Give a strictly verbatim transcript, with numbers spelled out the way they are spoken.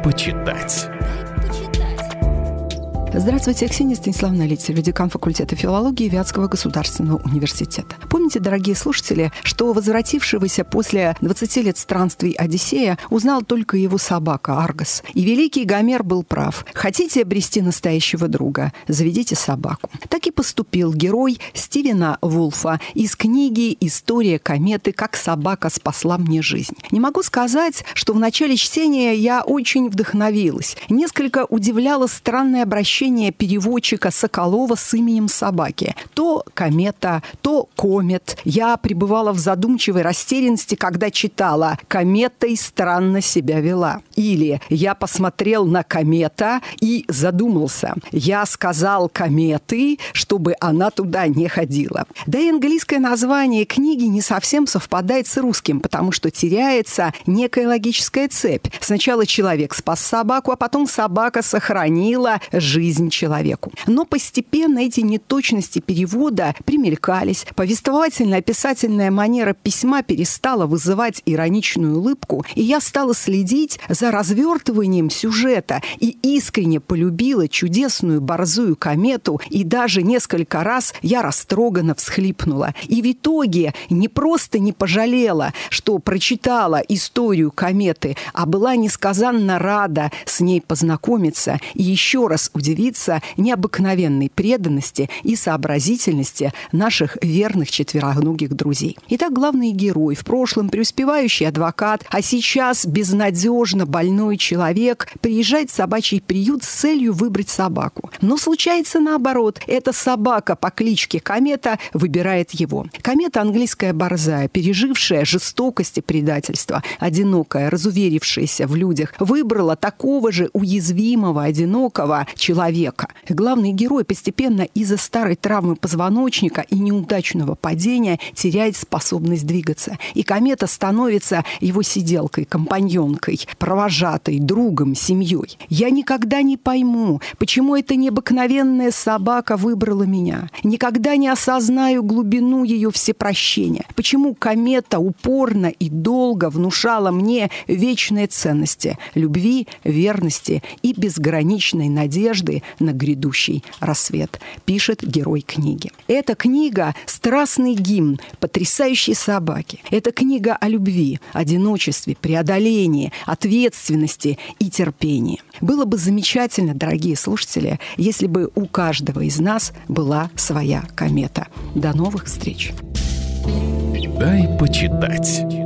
почитать. Здравствуйте, Ксения Станиславовна Лицева, декан факультета филологии Вятского государственного университета. Помните, дорогие слушатели, что возвратившегося после двадцати лет странствий Одиссея узнал только его собака Аргос. И великий Гомер был прав. Хотите обрести настоящего друга? Заведите собаку. Так и поступил герой Стивена Вулфа из книги «История кометы. Как собака спасла мне жизнь». Не могу сказать, что в начале чтения я очень вдохновилась. Несколько удивляло странное обращение переводчика Соколова с именем собаки. То комета, то комет. Я пребывала в задумчивой растерянности, когда читала «Кометой странно себя вела». Или «Я посмотрел на комета и задумался. Я сказал кометы, чтобы она туда не ходила». Да и английское название книги не совсем совпадает с русским, потому что теряется некая логическая цепь. Сначала человек спас собаку, а потом собака сохранила жизнь человеку. Но постепенно эти неточности перевода примелькались. Повествовательная описательная манера письма перестала вызывать ироничную улыбку, и я стала следить за развертыванием сюжета и искренне полюбила чудесную борзую комету, и даже несколько раз я растроганно всхлипнула. И в итоге не просто не пожалела, что прочитала историю кометы, а была несказанно рада с ней познакомиться и еще раз удивиться необыкновенной преданности и сообразительности наших верных четвероногих друзей. Итак, главный герой, в прошлом преуспевающий адвокат, а сейчас безнадежно больной человек, приезжает в собачий приют с целью выбрать собаку. Но случается наоборот. Эта собака по кличке Комета выбирает его. Комета – английская борзая, пережившая жестокость и предательство, одинокая, разуверившаяся в людях, выбрала такого же уязвимого, одинокого человека. Главный герой постепенно из-за старой травмы позвоночника и неудачного падения теряет способность двигаться. И комета становится его сиделкой, компаньонкой, провожатой, другом, семьей. Я никогда не пойму, почему эта необыкновенная собака выбрала меня. Никогда не осознаю глубину ее всепрощения. Почему комета упорно и долго внушала мне вечные ценности – любви, верности и безграничной надежды на грядущий рассвет, пишет герой книги. Эта книга – страстный гимн потрясающей собаки. Это книга о любви, одиночестве, преодолении, ответственности и терпении. Было бы замечательно, дорогие слушатели, если бы у каждого из нас была своя комета. До новых встреч! Дай почитать.